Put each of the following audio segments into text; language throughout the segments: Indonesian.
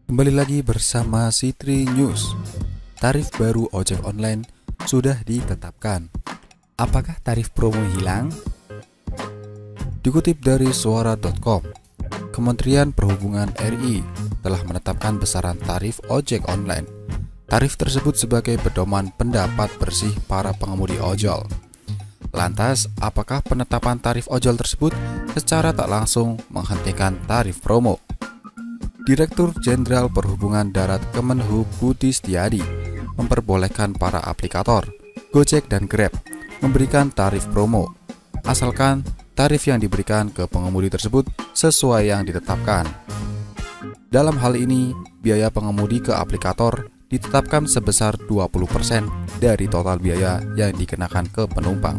Kembali lagi bersama Citri News. Tarif baru ojek online sudah ditetapkan. Apakah tarif promo hilang? Dikutip dari suara.com, Kementerian Perhubungan RI telah menetapkan besaran tarif ojek online. Tarif tersebut sebagai pedoman pendapat bersih para pengemudi ojol. Lantas, apakah penetapan tarif ojol tersebut secara tak langsung menghentikan tarif promo? Direktur Jenderal Perhubungan Darat Kemenhub Budi Setiadi memperbolehkan para aplikator Gojek dan Grab memberikan tarif promo, asalkan tarif yang diberikan ke pengemudi tersebut sesuai yang ditetapkan. Dalam hal ini, biaya pengemudi ke aplikator ditetapkan sebesar 20% dari total biaya yang dikenakan ke penumpang.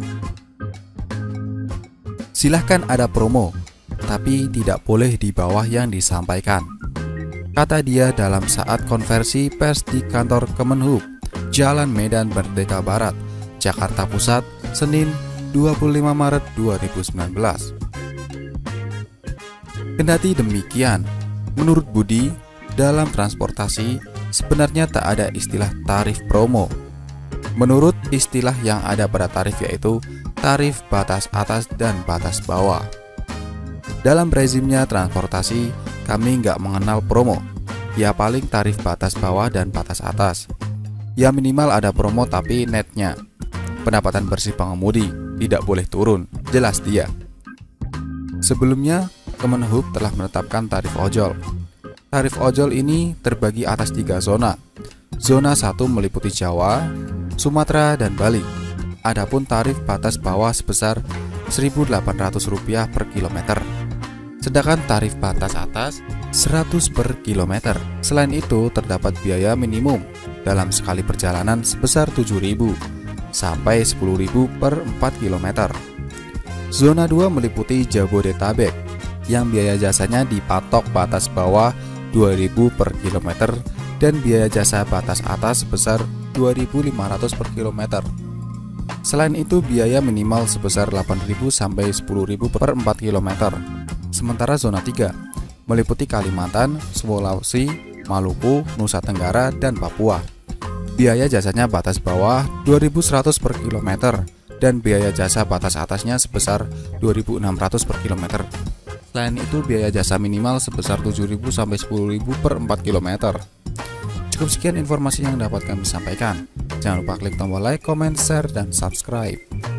Silahkan ada promo, tapi tidak boleh di bawah yang disampaikan, kata dia dalam saat konversi pers di kantor Kemenhub, Jalan Medan Merdeka Barat, Jakarta Pusat, Senin 25 Maret 2019. Kendati demikian, menurut Budi, dalam transportasi sebenarnya tak ada istilah tarif promo. Menurut istilah yang ada pada tarif yaitu tarif batas atas dan batas bawah. Dalam rezimnya transportasi, kami nggak mengenal promo. Ya paling tarif batas bawah dan batas atas. Ya minimal ada promo tapi netnya. Pendapatan bersih pengemudi tidak boleh turun, jelas dia. Sebelumnya, Kemenhub telah menetapkan tarif ojol. Tarif ojol ini terbagi atas 3 zona. Zona 1 meliputi Jawa, Sumatera, dan Bali. Adapun tarif batas bawah sebesar Rp1.800 per kilometer. Sedangkan tarif batas atas 100 per kilometer. Selain itu, terdapat biaya minimum dalam sekali perjalanan sebesar Rp7.000 sampai Rp10.000 per 4 kilometer. Zona 2 meliputi Jabodetabek yang biaya jasanya dipatok batas bawah Rp2.000 per kilometer dan biaya jasa batas atas sebesar Rp2.500 per kilometer. Selain itu, biaya minimal sebesar Rp8.000 sampai Rp10.000 per 4 kilometer. Sementara zona 3 meliputi Kalimantan, Sulawesi, Maluku, Nusa Tenggara, dan Papua. Biaya jasanya batas bawah Rp2.100 per kilometer dan biaya jasa batas atasnya sebesar Rp2.600 per kilometer. Selain itu, biaya jasa minimal sebesar Rp7.000 sampai Rp10.000 per 4 kilometer. Cukup sekian informasi yang dapat kami sampaikan. Jangan lupa klik tombol like, comment, share, dan subscribe.